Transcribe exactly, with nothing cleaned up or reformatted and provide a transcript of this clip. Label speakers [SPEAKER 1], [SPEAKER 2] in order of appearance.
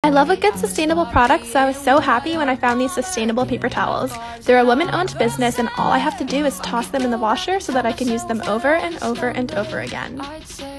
[SPEAKER 1] I love a good sustainable product, so I was so happy when I found these sustainable paper towels. They're a woman-owned business, and all I have to do is toss them in the washer so that I can use them over and over and over again.